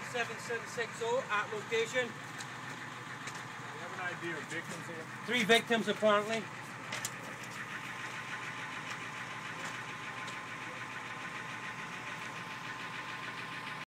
7760 at location. Do you have an idea of victims here? 3 victims apparently.